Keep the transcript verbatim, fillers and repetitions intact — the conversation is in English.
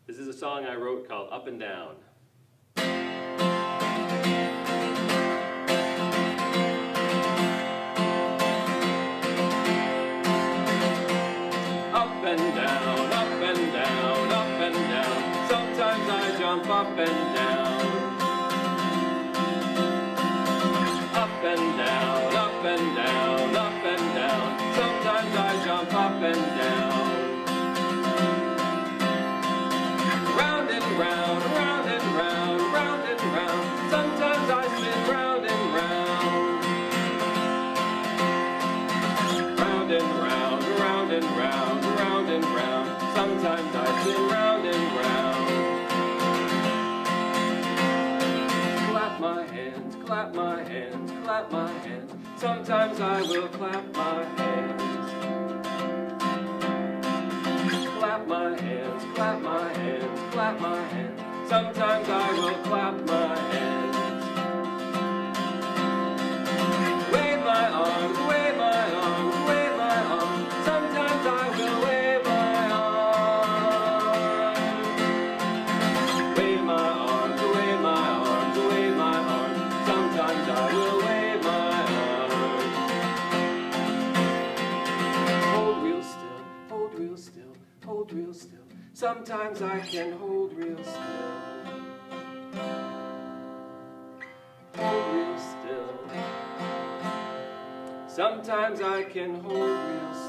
This is a song I wrote called Up and Down. Up and down, up and down, up and down. Sometimes I jump up and down. Up and down, up and down, up and down. Sometimes I jump up and down. Round and round, round and round, round and round. Sometimes I spin round and round. Round and round, round and round, round and round. Sometimes I spin round and round. Clap my hands, clap my hands, clap my hands. Sometimes I will clap my hands. Clap my hands, clap my hands, clap my hands. Sometimes I will clap my hands. Wave my arms, wave my arms, wave my arms. Sometimes I will wave my arms. Wave my arms, wave my arms, wave my arms. Sometimes I will wave my arms. Hold real still, hold real still. Hold real still. Sometimes I can hold real still. Hold real still. Sometimes I can hold real still.